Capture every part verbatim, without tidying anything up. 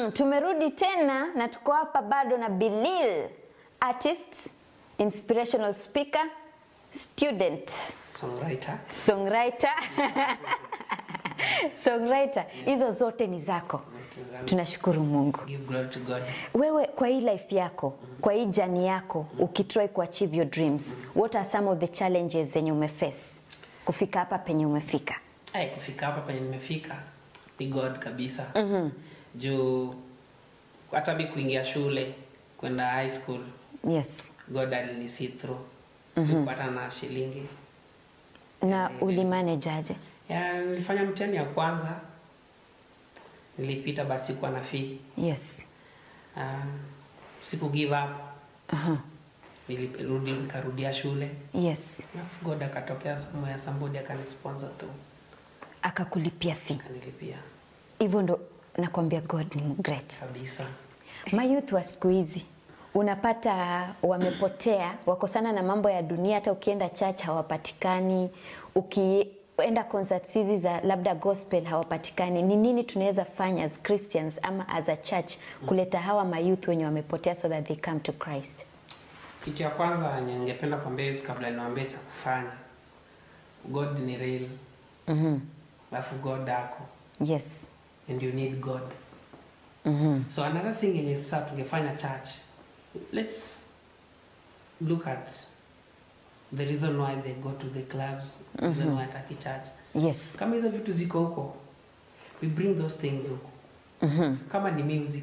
Mhm, tumerudi tena na tuko hapa bado na Bilil, artist, inspirational speaker, student, songwriter. Songwriter. Songwriter. Hizo yeah. Zote ni zako. Tunashukuru Mungu. Give glory to God. Wewe kwa hii life yako, mm -hmm. kwa hii journey yako, mm -hmm. ukitry ku achieve your dreams, mm -hmm. what are some of the challenges zenye umeface kufika hapa penye umefika? Ai, kufika hapa penye nimefika ni God kabisa. Mhm. Mm Juu hata mimi kuingia shule, kwenda high school. Yes. God alini see through. Mhm. Mm Kupata na shilingi. Na ulimanage aje? Ya, nilifanya mtihani ya kwanza. Nilipita basi kwa na fee. Yes. Uh, siku give up. Aha. Uh-huh. Nilirudi nikarudia shule. Yes. Na God akatokea somo ya somebody akanisponsor tu. Akakulipia fee. Akanilipia. Hivyo ndo nakwambia God ni great. Kabisa. Mayouth wa siku hizi unapata wamepotea, wako sana na mambo ya dunia, hata ukienda church hawapatikani, ukienda concerts hizi za labda gospel hawapatikani. Ni nini tunaweza fanya as Christians ama as a church kuleta hawa mayouth wenye wamepotea so that they come to Christ? Kitu ya kwanza ningependa kuambia kabla niwaambie cha kufanya. God ni real. Mhm. Alafu God ako. Yes. And you need God. Mhm. So another thing is sasa tungefanya church. Let's look at the reason why they go to the clubs, the reason why they church. Yes. Kama hizo vitu ziko huko, we bring those things huko. Mhm. Kama ni music.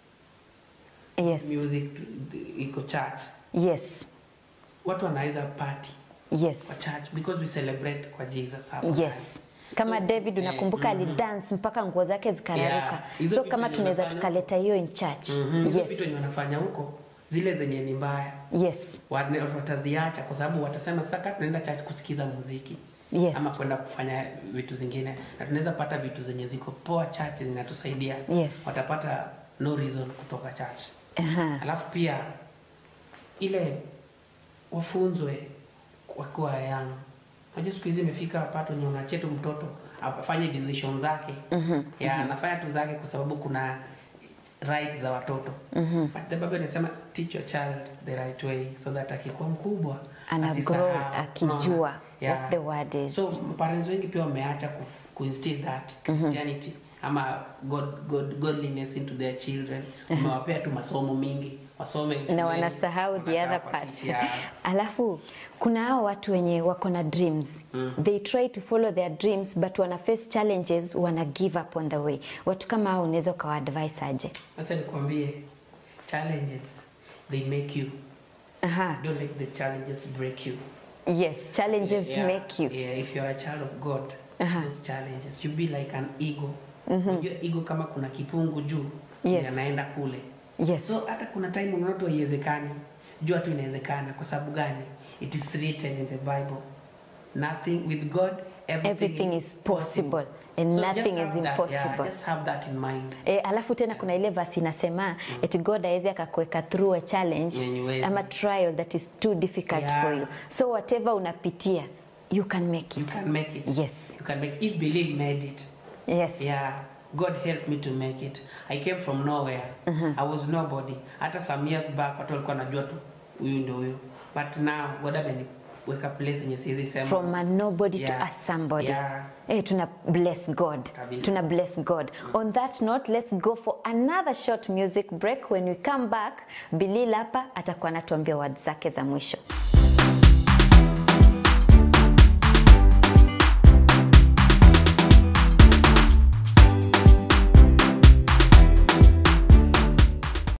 Yes. Music iko church. Yes. Watu wanaweza party. Yes. Kwa church because we celebrate kwa Jesus hapa. Yes. Kama so, David unakumbuka ali dance mpaka nguo zake zikararuka. Yeah. So kama tunaweza tukaleta hiyo in church. Mm -hmm. Hizo yes. vitu wanafanya huko zile zenye ni mbaya. Yes. Wataziacha kwa sababu watasema sasa tunaenda church kusikiza muziki. Yes. Ama kwenda kufanya vitu zingine. Na tunaweza pata vitu zenye ziko poa church zinatusaidia. Yes. Watapata no reason kutoka church. Aha. Alafu pia ile wafunzwe wakiwa young. Unajua siku hizi imefika pato nye unachetu mtoto afanye decision zake. Mhm. Mm ya anafanya tu zake kwa sababu kuna rights za watoto. Mhm. Mm But the Bible inasema teach your child the right way so that akikuwa mkubwa ana grow akijua yeah. what the word is. So parents wengi pia wameacha ku, ku instill that Christianity mm -hmm. ama God, God godliness into their children. Wamewapea tu masomo mingi wasome na wanasahau the other part. Yeah. Alafu kuna hao watu wenye wako na dreams. Mm. They try to follow their dreams but wana face challenges, wana give up on the way. Watu kama hao unaweza kwa advice aje? Acha nikwambie challenges they make you. Aha. Don't let the challenges break you. Yes, challenges yeah, make you. Yeah, if you are a child of God, uh-huh. those challenges you be like an eagle. Mhm. Mm ego kama kuna kipungu juu, yes. yanaenda kule. Yes. So hata kuna time unaona tu haiwezekani, jua tu inawezekana kwa sababu gani? It is written in the Bible. Nothing with God everything, everything is possible, possible. And so nothing is impossible. That, yeah, just have that in mind. Eh, alafu tena yeah. kuna ile verse inasema mm. eti God hawezi akakuweka through a challenge ama trial that is too difficult yeah. for you. So whatever unapitia you can make it. You can make it. Yes. You can make it. If Bilil made it. Yes. Yeah. God helped me to make it. I came from nowhere. Uh-huh. I was nobody. Hata some years back watu walikuwa wanajua tu huyu ndio huyo. But now God ameniweka place yenye siwezi sema. From a nobody yeah. to a somebody. Yeah. Eh, tuna bless God. Kabisa. Tuna bless God. Mm. On that note, let's go for another short music break. When we come back, Bilil hapa atakuwa anatuambia words zake za mwisho.